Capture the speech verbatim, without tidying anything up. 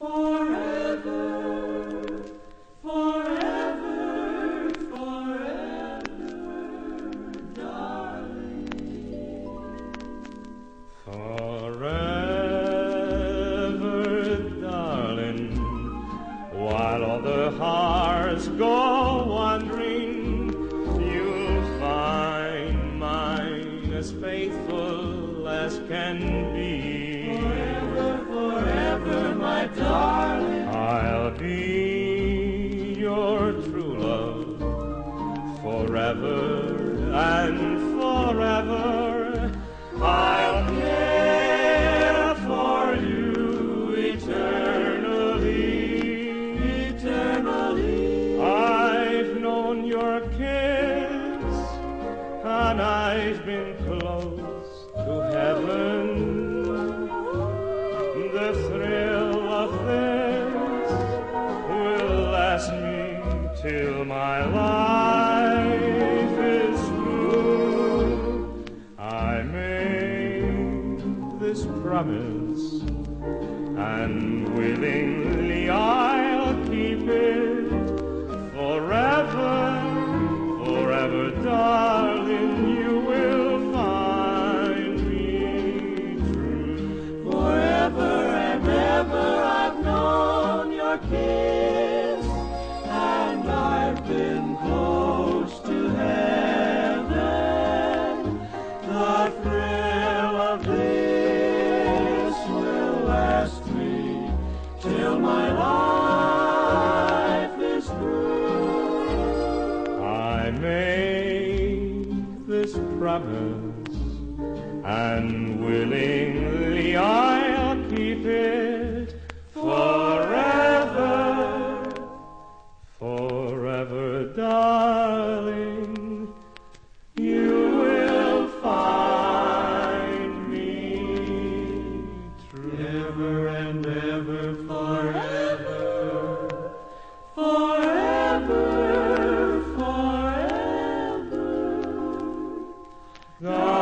Go wandering, you'll find mine as faithful as can be. Forever, forever, my darling, I'll be your true love, forever and forever. I'll care for you eternally, eternally. I've known your kiss, and I've been close to heaven. The thrill of this will last me till my life is through. I made this promise, and willingly I'll keep it. Forever, forever, darling, you will find me true. Forever and ever I've known your kiss, and I've been close to heaven. The thrill of this will last me till my life is through. I made this promise, and willingly I'll keep it. Forever, forever, darling, you will find me true. Ever and ever, forever, forever, forever. God